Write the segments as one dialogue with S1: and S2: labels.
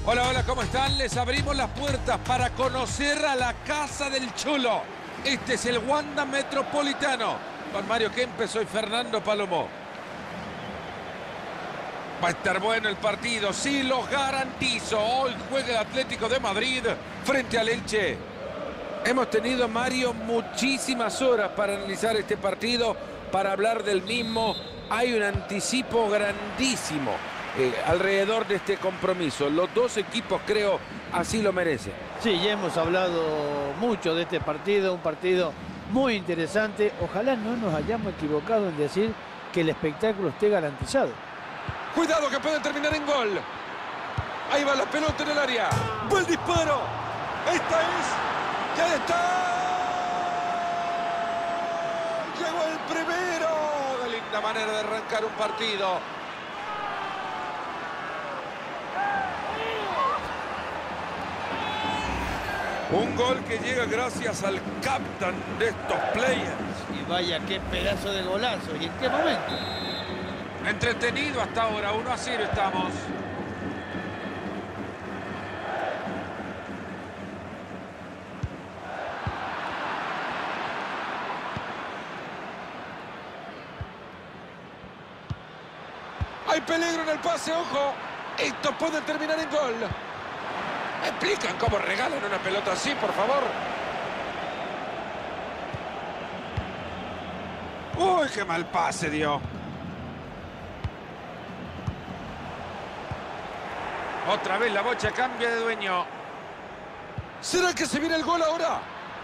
S1: Hola, hola, ¿cómo están? Les abrimos las puertas para conocer a la Casa del Cholo. Este es el Wanda Metropolitano. Con Mario Kempes, soy Fernando Palomo. Va a estar bueno el partido, sí, lo garantizo. Hoy juega el Atlético de Madrid frente al Elche. Hemos tenido, Mario, muchísimas horas para analizar este partido, para hablar del mismo. Hay un anticipo grandísimo alrededor de este compromiso. Los dos equipos, creo, así lo merecen.
S2: Sí, ya hemos hablado mucho de este partido, un partido muy interesante. Ojalá no nos hayamos equivocado en decir que el espectáculo esté garantizado.
S1: Cuidado que puede terminar en gol. Ahí va la pelota en el área. ¡Buen disparo! ¡Esta es! ¡Ya está! ¡Llegó el primero! ¡Qué linda manera de arrancar un partido! Un gol que llega gracias al capitán de estos players.
S2: Y vaya, qué pedazo de golazo. ¿Y en qué momento?
S1: Entretenido hasta ahora, 1-0 estamos. Hay peligro en el pase, ojo. Esto puede terminar en gol. ¿Me explican cómo regalan una pelota así, por favor? Uy, qué mal pase dio. Otra vez la Bocha cambia de dueño. ¿Será que se viene el gol ahora?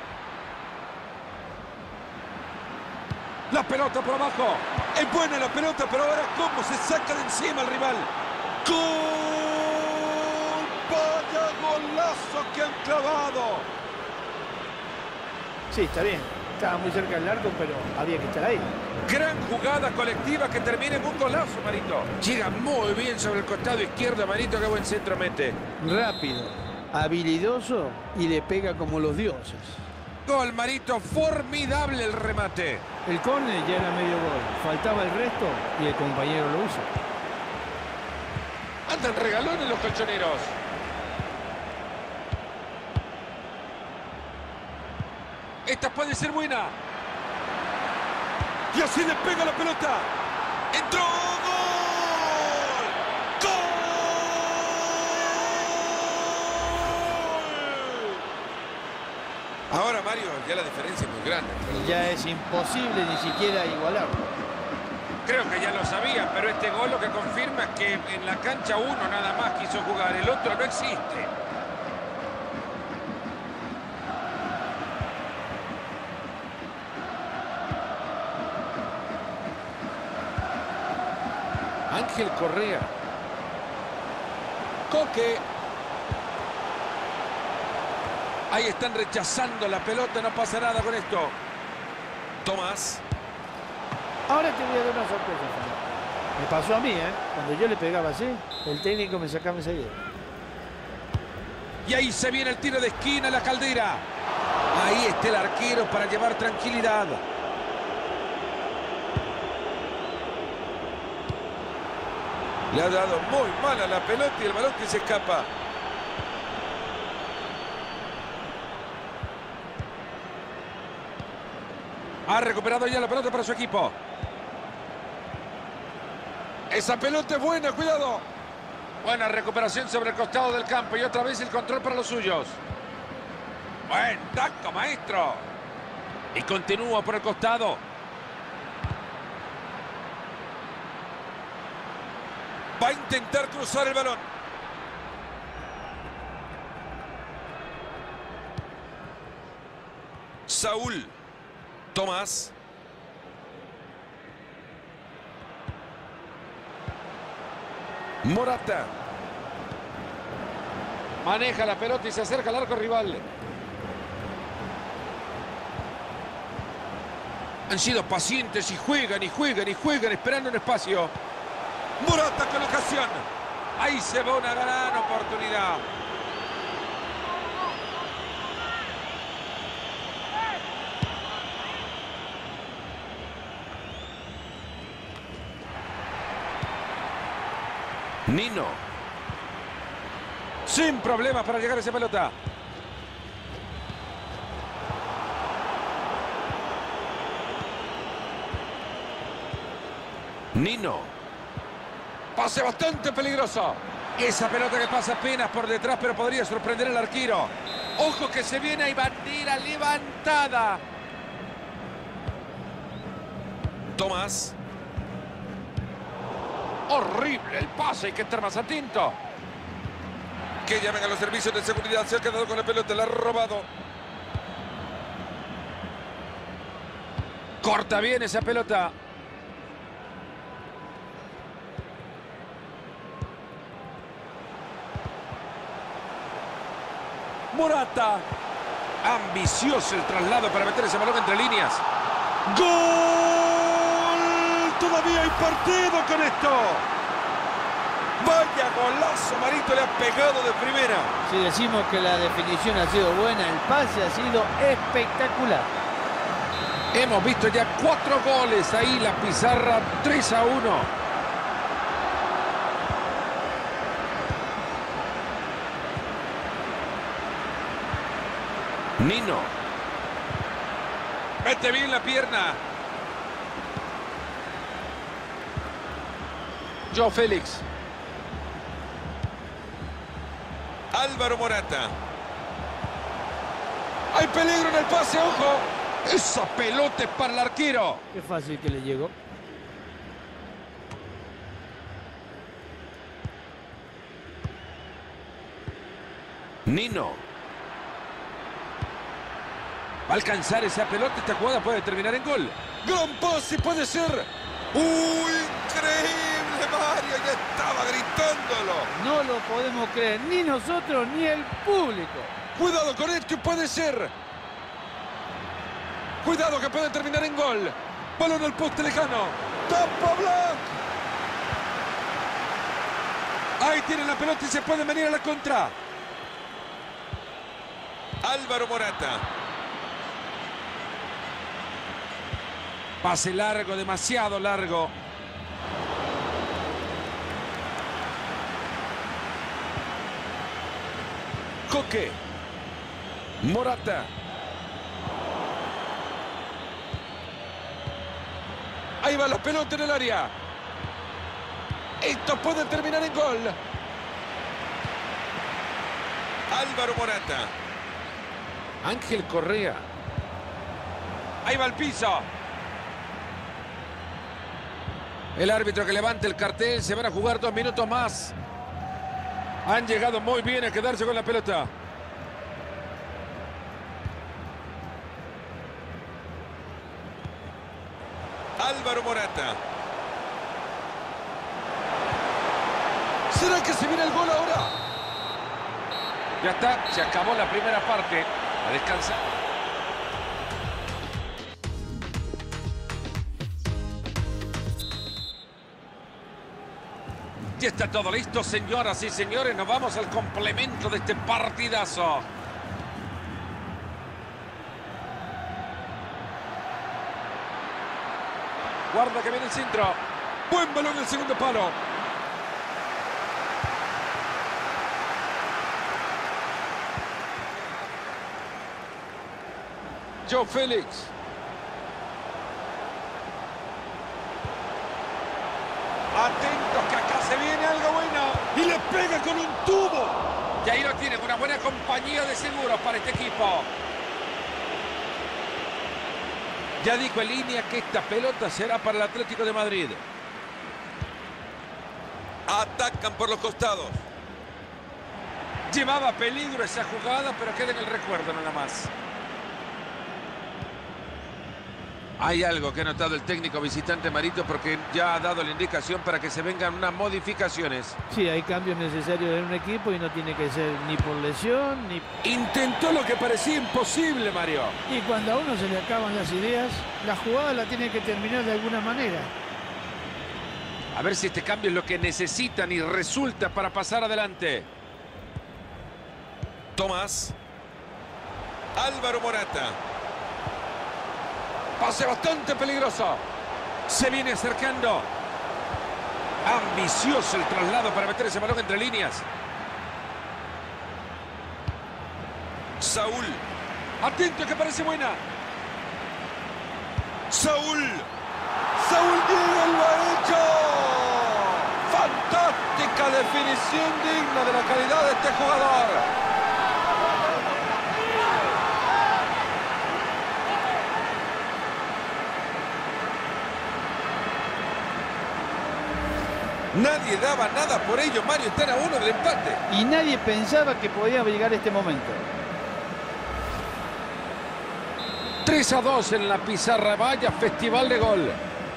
S1: La pelota por abajo. Es buena la pelota, pero ahora cómo se saca de encima el rival. ¡Gol! ¡Vaya golazo que han clavado!
S2: Sí, está bien. Estaba muy cerca del arco, pero había que estar ahí.
S1: Gran jugada colectiva que termina en un golazo, Marito. Llega muy bien sobre el costado izquierdo, Marito. Qué buen centro mete.
S2: Rápido, habilidoso y le pega como los dioses.
S1: Gol, Marito. Formidable el remate.
S2: El córner ya era medio gol. Faltaba el resto y el compañero lo usa.
S1: Andan regalones los colchoneros. Esta puede ser buena. Y así le pega la pelota. ¡Entró! ¡Gol! ¡Gol! Ahora, Mario, ya la diferencia es muy grande.
S2: Ya es imposible ni siquiera igualarlo.
S1: Creo que ya lo sabían, pero este gol lo que confirma es que en la cancha uno nada más quiso jugar, el otro no existe. Ángel Correa. Coque. Ahí están rechazando la pelota, no pasa nada con esto. Tomás.
S2: Ahora te voy a dar una sorpresa, Fernando. Me pasó a mí, ¿eh? Cuando yo le pegaba así, el técnico me sacaba enseguida.
S1: Y ahí se viene el tiro de esquina, la Caldera. Ahí está el arquero para llevar tranquilidad. Le ha dado muy mal a la pelota y el balón que se escapa. Ha recuperado ya la pelota para su equipo. Esa pelota es buena, cuidado. Buena recuperación sobre el costado del campo y otra vez el control para los suyos. Buen taco, maestro. Y continúa por el costado. Va a intentar cruzar el balón. Saúl. Tomás. Morata. Maneja la pelota y se acerca al arco rival. Han sido pacientes y juegan y juegan y juegan esperando un espacio. Morata con ocasión. Ahí se va una gran oportunidad. Nino. Sin problemas para llegar a esa pelota. Nino. Pase bastante peligroso. Esa pelota que pasa apenas por detrás, pero podría sorprender al arquero. Ojo que se viene, hay bandera levantada. Tomás. Horrible el pase, hay que estar más atento. Que llamen a los servicios de seguridad, se ha quedado con la pelota, la ha robado. Corta bien esa pelota. Morata. Ambicioso el traslado para meter ese balón entre líneas. ¡Gol! Todavía hay partido con esto. Vaya golazo, Marito, le ha pegado de primera.
S2: Si decimos que la definición ha sido buena, el pase ha sido espectacular.
S1: Hemos visto ya 4 goles ahí, la pizarra 3-1. Nino. Mete bien la pierna. Joao Félix. Álvaro Morata. Hay peligro en el pase, ojo. Esa pelota es para el arquero.
S2: Qué fácil que le llegó.
S1: Nino. Va a alcanzar esa pelota, esta jugada puede terminar en gol. Gran pase, puede ser. Increíble, Mario, ya estaba gritándolo.
S2: No lo podemos creer, ni nosotros ni el público.
S1: Cuidado con esto, puede ser. Cuidado que puede terminar en gol. Balón al poste lejano. Tapa Black. Ahí tiene la pelota y se puede venir a la contra. Álvaro Morata. Pase largo, demasiado largo. Coque. Morata. Ahí va la pelota en el área. Esto puede terminar en gol. Álvaro Morata. Ángel Correa. Ahí va el piso. El árbitro que levante el cartel. Se van a jugar 2 minutos más. Han llegado muy bien a quedarse con la pelota. Álvaro Morata. ¿Será que se viene el gol ahora? Ya está, se acabó la primera parte. A descansar. Ya está todo listo, señoras y señores. Nos vamos al complemento de este partidazo. Guarda que viene el centro. Buen balón en el segundo palo. Joao Félix. Atentos que acá se viene algo bueno. Y le pega con un tubo. Y ahí lo tienen, una buena compañía de seguros para este equipo. Ya dijo en línea que esta pelota será para el Atlético de Madrid. Atacan por los costados. Llevaba peligro esa jugada, pero queda en el recuerdo nada más. Hay algo que ha notado el técnico visitante, Marito, porque ya ha dado la indicación para que se vengan unas modificaciones.
S2: Sí, hay cambios necesarios en un equipo y no tiene que ser ni por lesión, ni...
S1: Intentó lo que parecía imposible, Mario.
S2: Y cuando a uno se le acaban las ideas, la jugada la tiene que terminar de alguna manera.
S1: A ver si este cambio es lo que necesitan y resulta para pasar adelante. Tomás. Álvaro Morata. Pase bastante peligroso. Se viene acercando. Ambicioso el traslado para meter ese balón entre líneas. Saúl. Atento que parece buena. Saúl. Saúl Diego lo ha hecho. Fantástica definición digna de la calidad de este jugador. Nadie daba nada por ello, Mario. Están a 1 del empate.
S2: Y nadie pensaba que podía llegar este momento.
S1: 3-2 en la pizarra. Vaya festival de gol.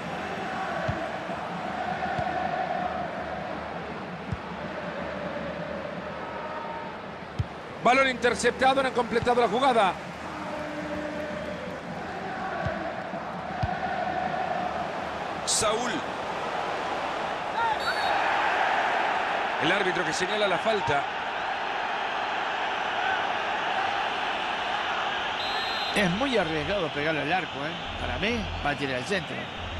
S1: Balón interceptado, no han completado la jugada. Saúl. El árbitro que señala la falta.
S2: Es muy arriesgado pegarle al arco, ¿eh? Para mí, va a tirar al centro.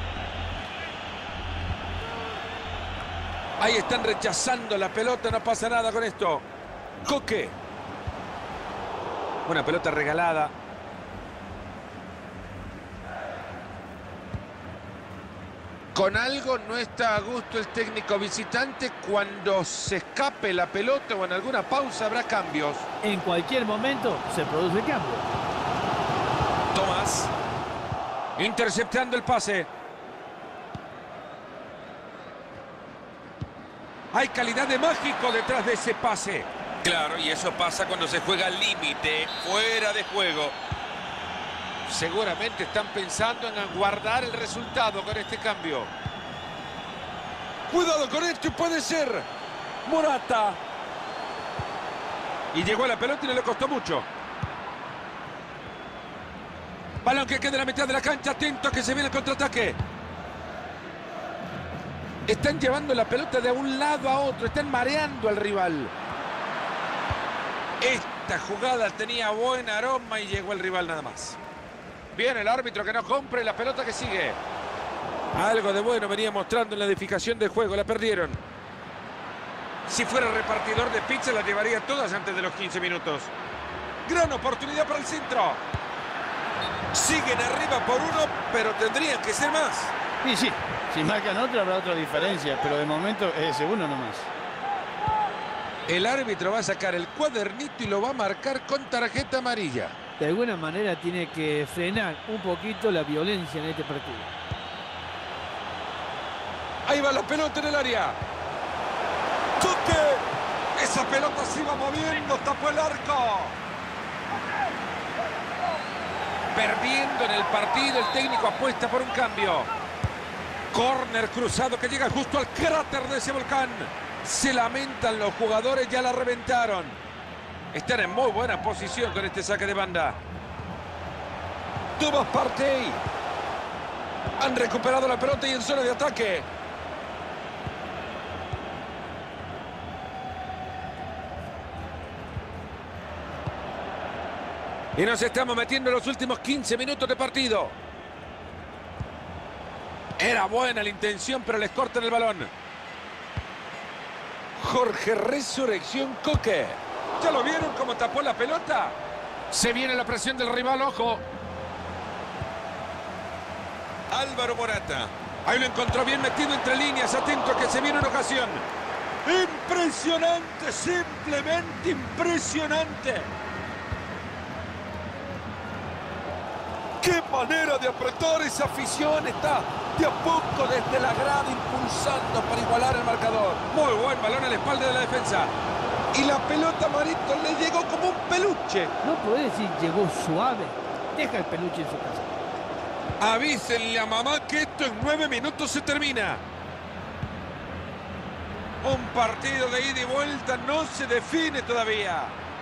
S1: Ahí están rechazando la pelota, no pasa nada con esto. Coque. Una pelota regalada. Con algo no está a gusto el técnico visitante. Cuando se escape la pelota o en alguna pausa habrá cambios.
S2: En cualquier momento se produce cambio.
S1: Tomás. Interceptando el pase. Hay calidad de mágico detrás de ese pase. Claro, y eso pasa cuando se juega al límite, fuera de juego. Seguramente están pensando en guardar el resultado con este cambio. Cuidado con esto, puede ser. Morata. Y llegó a la pelota y no le costó mucho. Balón que queda en la mitad de la cancha. Atento que se viene el contraataque. Están llevando la pelota de un lado a otro. Están mareando al rival. Esta jugada tenía buen aroma y llegó el rival nada más. Bien, el árbitro que no compre la pelota que sigue. Algo de bueno venía mostrando en la edificación del juego. La perdieron. Si fuera repartidor de pizza la llevaría todas antes de los 15 minutos. Gran oportunidad para el centro. Siguen arriba por 1, pero tendrían que ser más.
S2: Y sí, si marcan otra habrá otra diferencia, pero de momento es ese uno nomás.
S1: El árbitro va a sacar el cuadernito y lo va a marcar con tarjeta amarilla.
S2: De alguna manera tiene que frenar un poquito la violencia en este partido.
S1: Ahí va la pelota en el área. ¡Coque! Esa pelota se iba moviendo, tapó el arco. Perdiendo en el partido, el técnico apuesta por un cambio. Córner cruzado que llega justo al cráter de ese volcán. Se lamentan los jugadores, ya la reventaron. Están en muy buena posición con este saque de banda. Thomas Partey. Han recuperado la pelota y en zona de ataque. Y nos estamos metiendo en los últimos 15 minutos de partido. Era buena la intención, pero les cortan el balón. Jorge Resurrección Coque. ¿Ya lo vieron cómo tapó la pelota? Se viene la presión del rival, ojo. Álvaro Morata. Ahí lo encontró bien metido entre líneas. Atento a que se viene una ocasión. Impresionante, simplemente impresionante. ¡Qué manera de apretar esa afición! Está de a poco desde la grada impulsando para igualar el marcador. Muy buen balón a la espalda de la defensa. Y la pelota, Marito, le llegó como un peluche.
S2: No podés decir llegó suave. Deja el peluche en su casa.
S1: Avísenle a mamá que esto en 9 minutos se termina. Un partido de ida y vuelta no se define todavía.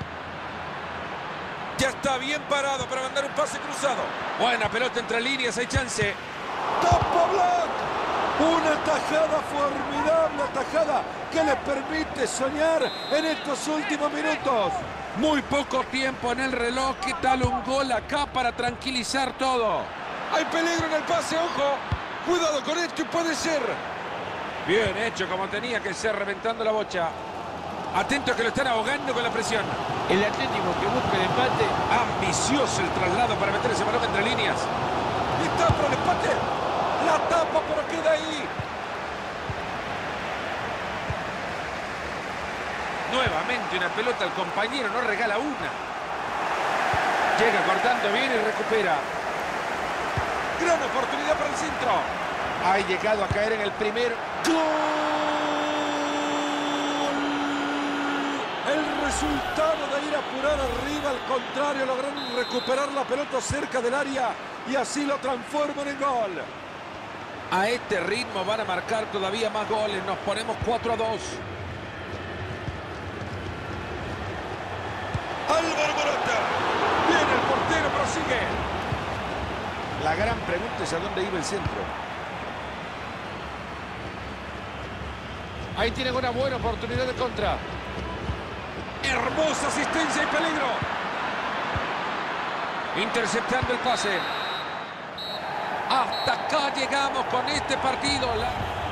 S1: Ya está bien parado para mandar un pase cruzado. Buena pelota entre líneas, hay chance. ¡Tapa Black! Una tajada formidable, tajada que les permite soñar en estos últimos minutos. Muy poco tiempo en el reloj. ¿Qué tal un gol acá para tranquilizar todo? Hay peligro en el pase, ojo. Cuidado con esto y puede ser. Bien hecho como tenía que ser, reventando la bocha. Atento que lo están ahogando con la presión.
S2: El Atlético que busca el empate.
S1: Ambicioso el traslado para meter ese balón entre líneas.
S3: Y está por el empate. La tapa, pero queda ahí.
S1: Nuevamente una pelota, el compañero no regala una. Llega cortando bien y recupera.
S3: Gran oportunidad para el centro.
S1: Ha llegado a caer en el primer.
S3: ¡Gol! El resultado de ir a apurar arriba, al contrario, lograron recuperar la pelota cerca del área y así lo transforman en gol.
S1: A este ritmo van a marcar todavía más goles. Nos ponemos 4-2.
S3: Álvaro Morata. Viene el portero, prosigue.
S1: La gran pregunta es a dónde iba el centro. Ahí tienen una buena oportunidad de contra.
S3: Hermosa asistencia y peligro.
S1: Interceptando el pase. Hasta acá llegamos con este partido.